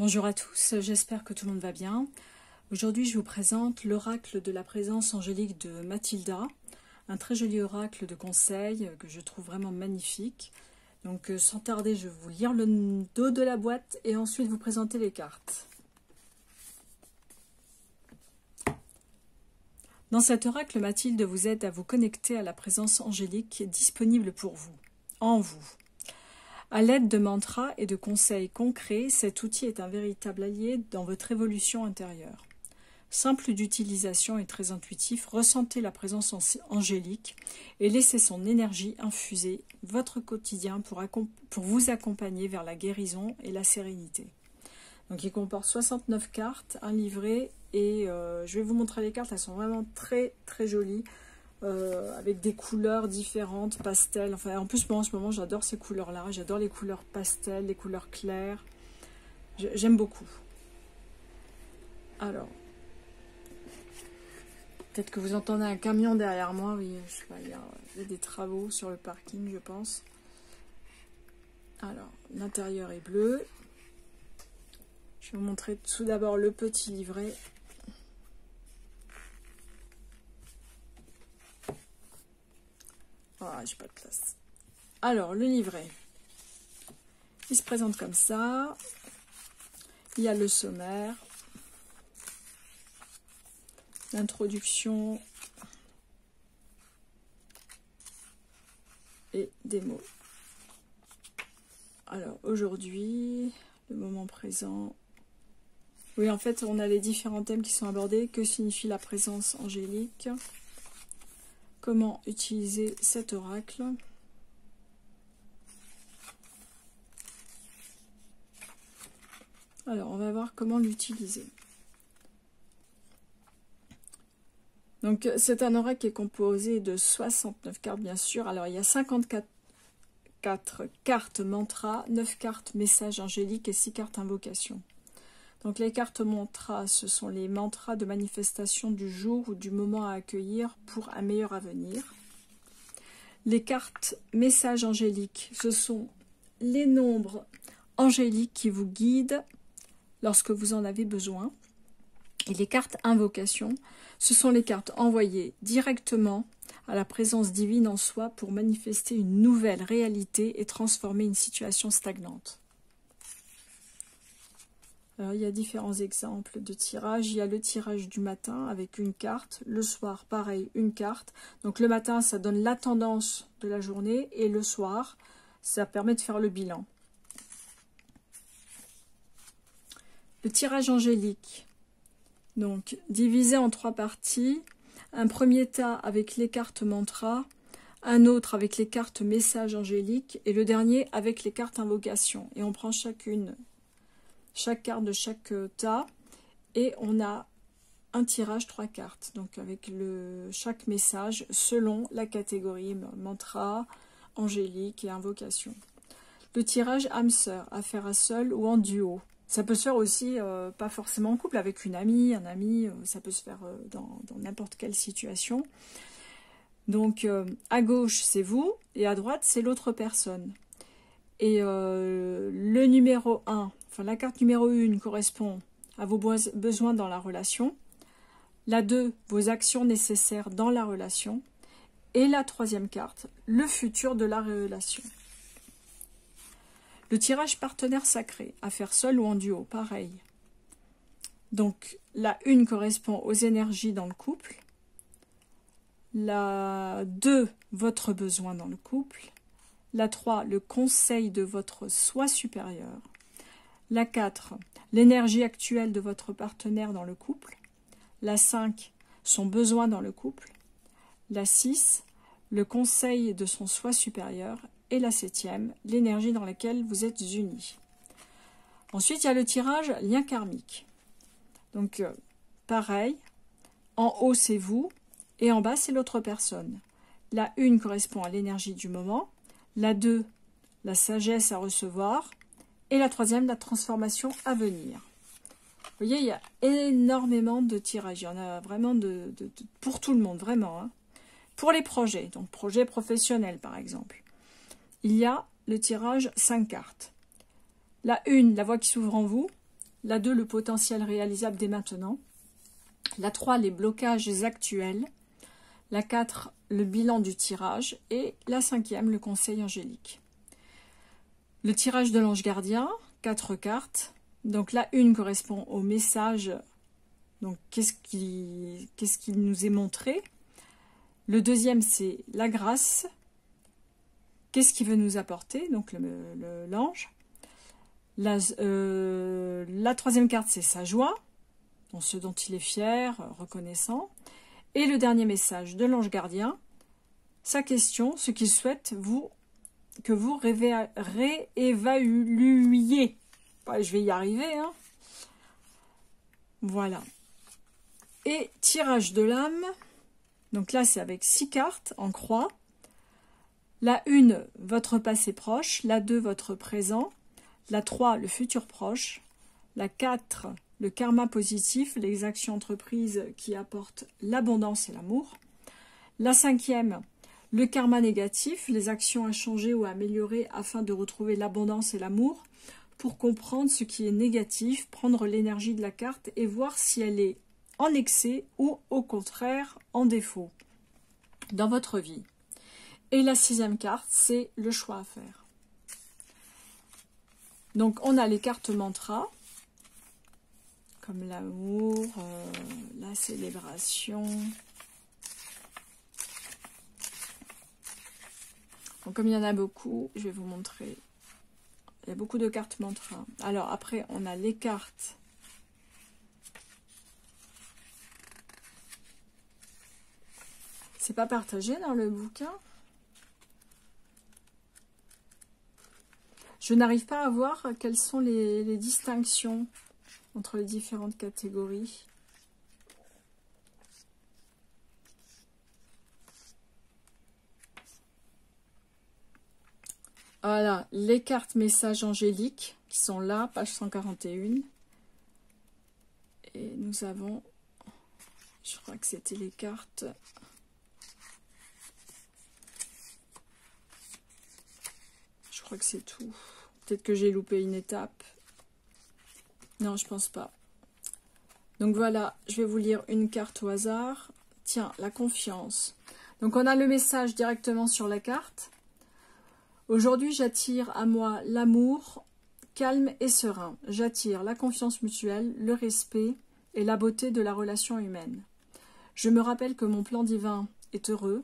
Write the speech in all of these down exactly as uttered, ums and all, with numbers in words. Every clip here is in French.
Bonjour à tous, j'espère que tout le monde va bien. Aujourd'hui, je vous présente l'oracle de la présence angélique de Mathilda, un très joli oracle de conseil que je trouve vraiment magnifique. Donc sans tarder, je vais vous lire le dos de la boîte et ensuite vous présenter les cartes. Dans cet oracle, Mathilde vous aide à vous connecter à la présence angélique disponible pour vous, en vous. À l'aide de mantras et de conseils concrets, cet outil est un véritable allié dans votre évolution intérieure. Simple d'utilisation et très intuitif, ressentez la présence angélique et laissez son énergie infuser votre quotidien pour, pour vous accompagner vers la guérison et la sérénité. Donc il comporte soixante-neuf cartes, un livret, et euh, je vais vous montrer les cartes, elles sont vraiment très très jolies. Euh, avec des couleurs différentes, pastel. Enfin, en plus, moi, en ce moment, j'adore ces couleurs-là. J'adore les couleurs pastel, les couleurs claires. J'aime beaucoup. Alors, peut-être que vous entendez un camion derrière moi. Oui, je sais pas, il y a, il y a des travaux sur le parking, je pense. Alors, l'intérieur est bleu. Je vais vous montrer tout d'abord le petit livret. Ah, j'ai pas de place. Alors, le livret. Il se présente comme ça. Il y a le sommaire. L'introduction. Et des mots. Alors, aujourd'hui, le moment présent. Oui, en fait, on a les différents thèmes qui sont abordés. Que signifie la présence angélique ? Comment utiliser cet oracle? Alors, on va voir comment l'utiliser. Donc, c'est un oracle qui est composé de soixante-neuf cartes, bien sûr. Alors, il y a cinquante-quatre cartes mantras, neuf cartes messages angéliques et six cartes invocations. Donc, les cartes mantras, ce sont les mantras de manifestation du jour ou du moment à accueillir pour un meilleur avenir. Les cartes messages angéliques, ce sont les nombres angéliques qui vous guident lorsque vous en avez besoin. Et les cartes invocations, ce sont les cartes envoyées directement à la présence divine en soi pour manifester une nouvelle réalité et transformer une situation stagnante. Alors, il y a différents exemples de tirage. Il y a le tirage du matin avec une carte. Le soir, pareil, une carte. Donc le matin, ça donne la tendance de la journée. Et le soir, ça permet de faire le bilan. Le tirage angélique. Donc, divisé en trois parties. Un premier tas avec les cartes mantras. Un autre avec les cartes messages angéliques. Et le dernier avec les cartes invocations. Et on prend chacune chaque carte de chaque tas et on a un tirage trois cartes, donc avec le chaque message selon la catégorie mantra, angélique et invocation. Le tirage âme sœur, à faire à seul ou en duo. Ça peut se faire aussi, euh, pas forcément en couple, avec une amie, un ami, euh, ça peut se faire euh, dans n'importe quelle situation. Donc euh, à gauche c'est vous et à droite c'est l'autre personne. Et euh, le numéro un, enfin la carte numéro un correspond à vos besoins dans la relation. La deux, vos actions nécessaires dans la relation. Et la troisième carte, le futur de la relation. Le tirage partenaire sacré, à faire seul ou en duo, pareil. Donc la un correspond aux énergies dans le couple. La deux, votre besoin dans le couple. La trois, le conseil de votre soi supérieur. La quatre, l'énergie actuelle de votre partenaire dans le couple. La cinq, son besoin dans le couple. La six, le conseil de son soi supérieur. Et la septième, l'énergie dans laquelle vous êtes unis. Ensuite, il y a le tirage lien karmique. Donc, euh, pareil, en haut, c'est vous, et en bas, c'est l'autre personne. La un correspond à l'énergie du moment. La deux, la sagesse à recevoir. Et la troisième, la transformation à venir. Vous voyez, il y a énormément de tirages. Il y en a vraiment de, de, de, pour tout le monde, vraiment. Hein. Pour les projets, donc projets professionnels par exemple, il y a le tirage cinq cartes. La une, la voie qui s'ouvre en vous. La deux, le potentiel réalisable dès maintenant. La trois, les blocages actuels. La quatre, le bilan du tirage. Et la cinquième, le conseil angélique. Le tirage de l'ange gardien, quatre cartes. Donc la une correspond au message. Donc qu'est-ce qui, qu'est-ce qui nous est montré? Le deuxième, c'est la grâce. Qu'est-ce qu'il veut nous apporter? Donc l'ange. La, euh, la troisième carte, c'est sa joie, dans ce dont il est fier, reconnaissant. Et le dernier message de l'ange gardien, sa question, ce qu'il souhaite vous, que vous réévaluiez. Ouais, je vais y arriver, hein. Voilà. Et tirage de l'âme. Donc là, c'est avec six cartes en croix. La une, votre passé proche. La deux, votre présent. La trois, le futur proche. La quatre, le karma positif, les actions entreprises qui apportent l'abondance et l'amour. La cinquième, le karma négatif, les actions à changer ou à améliorer afin de retrouver l'abondance et l'amour. Pour comprendre ce qui est négatif, prendre l'énergie de la carte et voir si elle est en excès ou au contraire en défaut dans votre vie. Et la sixième carte, c'est le choix à faire. Donc on a les cartes mantras, comme l'amour, euh, la célébration. Donc comme il y en a beaucoup, je vais vous montrer. Il y a beaucoup de cartes mantras. Alors après, on a les cartes. C'est pas partagé dans le bouquin. Je n'arrive pas à voir quelles sont les, les distinctions entre les différentes catégories. Voilà, les cartes messages angéliques qui sont là, page cent quarante et un. Et nous avons, je crois que c'était les cartes. Je crois que c'est tout. Peut-être que j'ai loupé une étape. Non, je pense pas. Donc voilà, je vais vous lire une carte au hasard. Tiens, la confiance. Donc on a le message directement sur la carte. Aujourd'hui, j'attire à moi l'amour calme et serein. J'attire la confiance mutuelle, le respect et la beauté de la relation humaine. Je me rappelle que mon plan divin est heureux.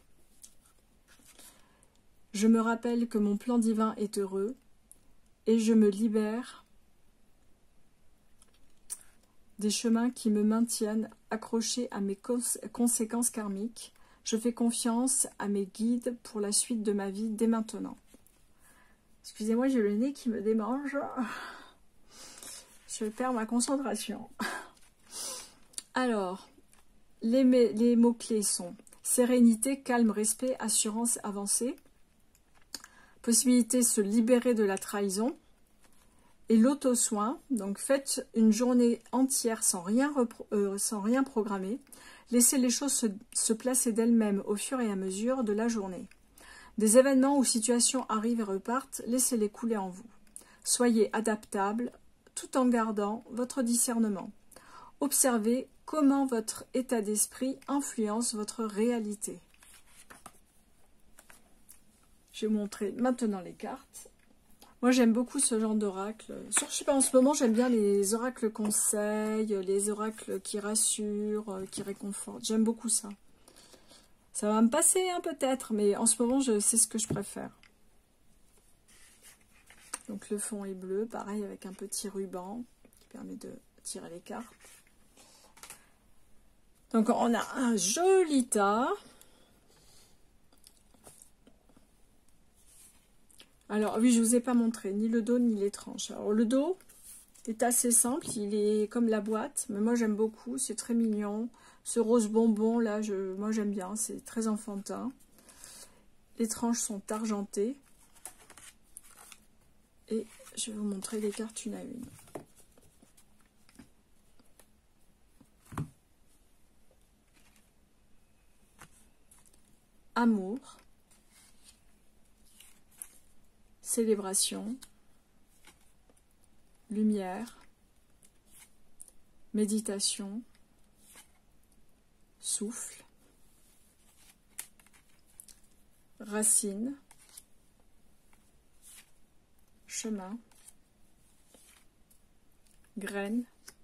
Je me rappelle que mon plan divin est heureux et je me libère des chemins qui me maintiennent accrochés à mes conséquences karmiques. Je fais confiance à mes guides pour la suite de ma vie dès maintenant. Excusez-moi, j'ai le nez qui me démange. Je perds ma concentration. Alors, les, les mots-clés sont sérénité, calme, respect, assurance, avancée. Possibilité de se libérer de la trahison. Et l'auto-soin. Donc, faites une journée entière sans rien, euh, sans rien programmer. Laissez les choses se, se placer d'elles-mêmes au fur et à mesure de la journée. Des événements ou situations arrivent et repartent, laissez-les couler en vous. Soyez adaptable tout en gardant votre discernement. Observez comment votre état d'esprit influence votre réalité. Je vais vous montrer maintenant les cartes. Moi, j'aime beaucoup ce genre d'oracle. Je sais pas, en ce moment, j'aime bien les oracles conseils, les oracles qui rassurent, qui réconfortent. J'aime beaucoup ça. Ça va me passer, hein, peut-être, mais en ce moment, je sais ce que je préfère. Donc, le fond est bleu, pareil, avec un petit ruban qui permet de tirer les cartes. Donc, on a un joli tas. Alors, oui, je ne vous ai pas montré ni le dos ni les tranches. Alors, le dos est assez simple, il est comme la boîte, mais moi, j'aime beaucoup, c'est très mignon. Ce rose bonbon, là, je, moi, j'aime bien, c'est très enfantin. Les tranches sont argentées. Et je vais vous montrer les cartes une à une. Amour. Célébration, lumière, méditation, souffle, racine, chemin, graine,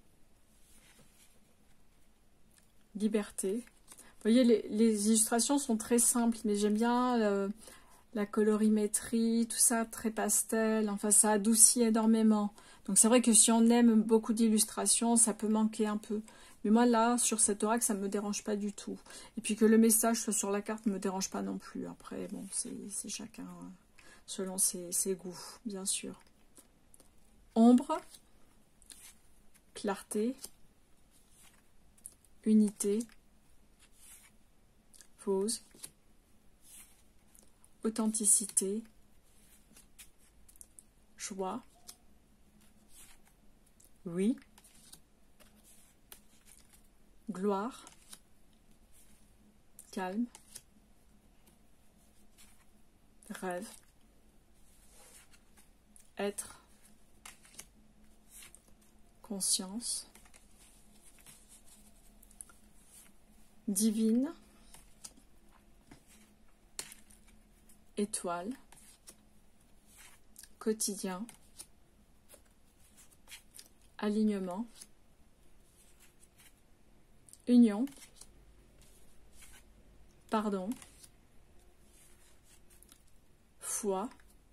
liberté. Vous voyez, les, les illustrations sont très simples, mais j'aime bien le, la colorimétrie, tout ça, très pastel. Enfin, ça adoucit énormément. Donc, c'est vrai que si on aime beaucoup d'illustrations, ça peut manquer un peu. Mais moi, là, sur cet oracle, ça ne me dérange pas du tout. Et puis que le message soit sur la carte ne me dérange pas non plus. Après, bon, c'est chacun euh, selon ses, ses goûts, bien sûr. Ombre, clarté, unité, pause, authenticité, joie, oui, gloire, calme, rêve, être, conscience, divine, étoile, quotidien, alignement, union, pardon, foi.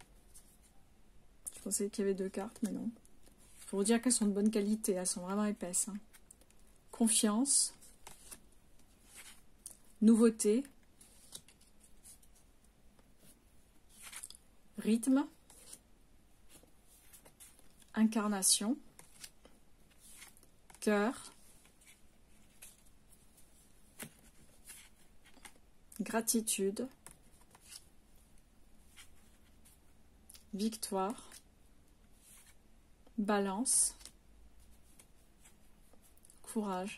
Je pensais qu'il y avait deux cartes, mais non. Il faut vous dire qu'elles sont de bonne qualité, elles sont vraiment épaisses. Hein. Confiance, nouveauté, rythme, incarnation, cœur, gratitude, victoire, balance, courage,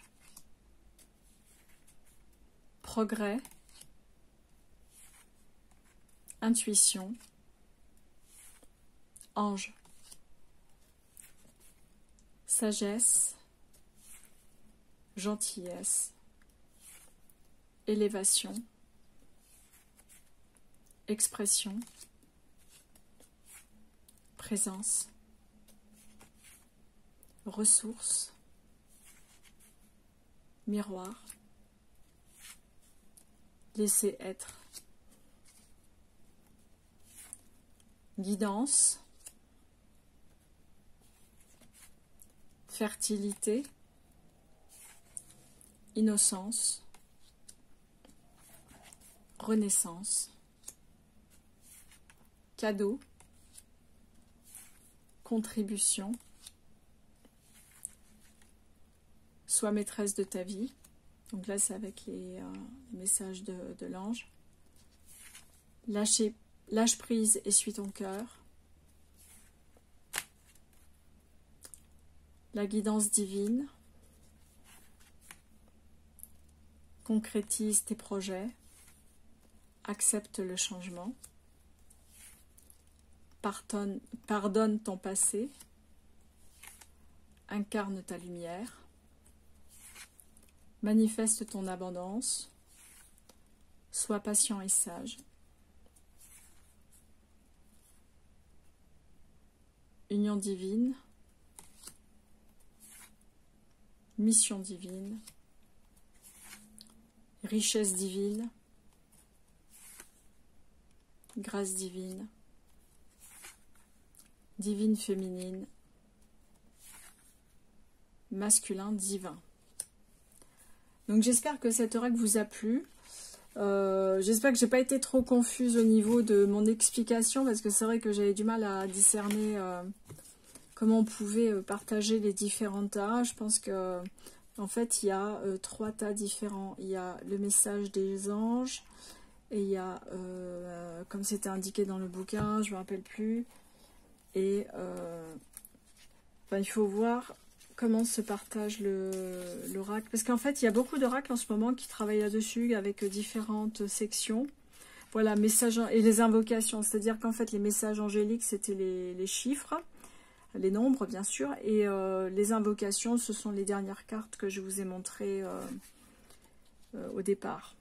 progrès, intuition, ange, sagesse, gentillesse, élévation, expression, présence, ressources, miroir, laisser être, guidance, fertilité, innocence, renaissance, cadeau, contribution, sois maîtresse de ta vie. Donc là, c'est avec les, euh, les messages de, de l'ange. Lâcher, lâche prise et suis ton cœur. La guidance divine. Concrétise tes projets. Accepte le changement. Pardonne, pardonne ton passé. Incarne ta lumière. Manifeste ton abondance. Sois patient et sage. Union divine. Mission divine. Richesse divine. Grâce divine. Divine féminine. Masculin divin. Donc j'espère que cet oracle vous a plu. Euh, j'espère que j'ai pas été trop confuse au niveau de mon explication, parce que c'est vrai que j'avais du mal à discerner euh, comment on pouvait partager les différents tas. Je pense que en fait il y a euh, trois tas différents. Il y a le message des anges, et il y a, euh, comme c'était indiqué dans le bouquin, je me rappelle plus, et euh, enfin, il faut voir comment se partage l'oracle. Parce qu'en fait, il y a beaucoup d'oracles en ce moment qui travaillent là-dessus avec différentes sections. Voilà, messages et les invocations. C'est-à-dire qu'en fait, les messages angéliques, c'était les, les chiffres. les nombres bien sûr, et euh, les invocations, ce sont les dernières cartes que je vous ai montrées euh, euh, au départ.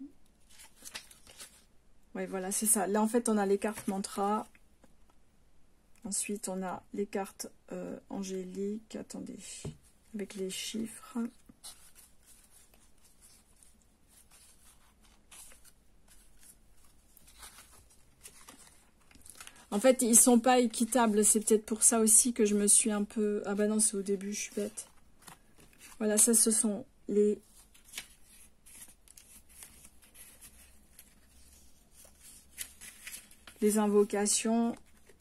Ouais, voilà, c'est ça. Là, en fait, on a les cartes mantra. Ensuite, on a les cartes euh, angéliques. Attendez, avec les chiffres. En fait, ils sont pas équitables. C'est peut-être pour ça aussi que je me suis un peu... Ah bah non, c'est au début, je suis bête. Voilà, ça, ce sont les... les invocations.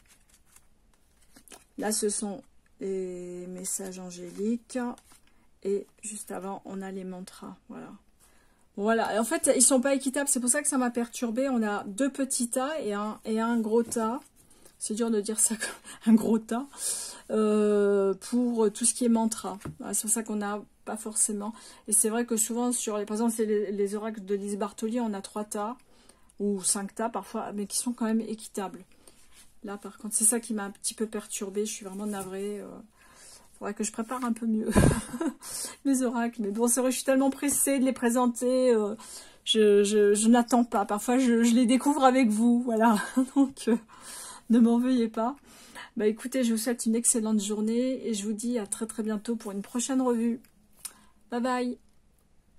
Là, ce sont les messages angéliques. Et juste avant, on a les mantras. Voilà. Voilà. Et en fait, ils sont pas équitables. C'est pour ça que ça m'a perturbé. On a deux petits tas et un, et un gros tas. C'est dur de dire ça, un gros tas. Euh, pour tout ce qui est mantra. Voilà, c'est pour ça qu'on n'a pas forcément. Et c'est vrai que souvent, sur les, par exemple, c'est les, les oracles de Lise Bartoli, on a trois tas. Ou cinq tas parfois, mais qui sont quand même équitables. Là, par contre, c'est ça qui m'a un petit peu perturbée. Je suis vraiment navrée. Il euh, faudrait que je prépare un peu mieux les oracles. Mais bon, c'est vrai, je suis tellement pressée de les présenter. Euh, je je, je n'attends pas. Parfois, je, je les découvre avec vous. Voilà. Donc, euh, ne m'en veuillez pas. Bah, écoutez, je vous souhaite une excellente journée. Et je vous dis à très très bientôt pour une prochaine revue. Bye bye.